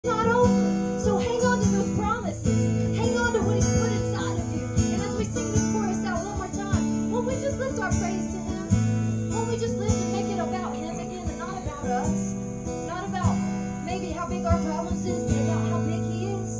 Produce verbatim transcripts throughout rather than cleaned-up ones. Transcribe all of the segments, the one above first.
not over. So hang on to those promises. Hang on to what He's put inside of you. And as we sing this chorus out one more time, won't we just lift our praise to Him? Won't we just live and make it about Him again and not about us? Not about maybe how big our problems is, but about how big He is.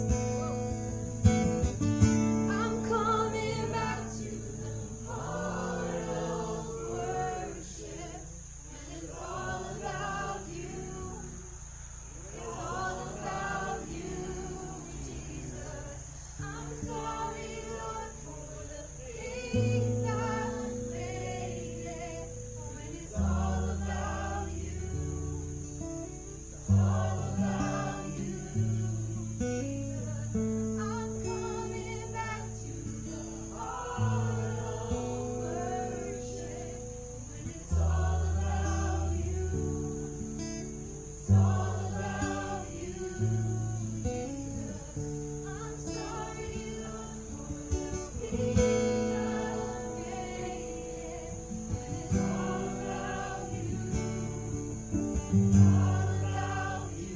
I'm coming back to the heart of worship, and it's all about you. It's all about you, Jesus. I'm sorry, Lord, for the things I've made. When it's all about you, it's all about you, Jesus. I'm coming back to the heart of worship. When it's all about you, it's all about you, Jesus. I'm sorry, Lord, for the things I've made. When it's all about you, it's all about you,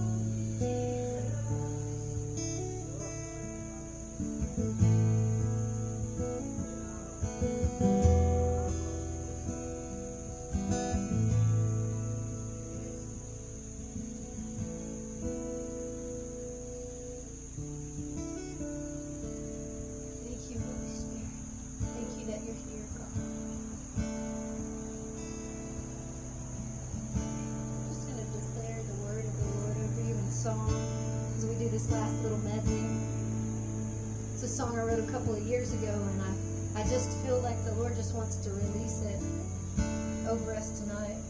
Thank you, Holy Spirit. Thank you that you're here, God. I'm just going to declare the word of the Lord over you in song as we do this last little medley. It's a song I wrote a couple of years ago, and I, I just feel like the Lord just wants to release it over us tonight.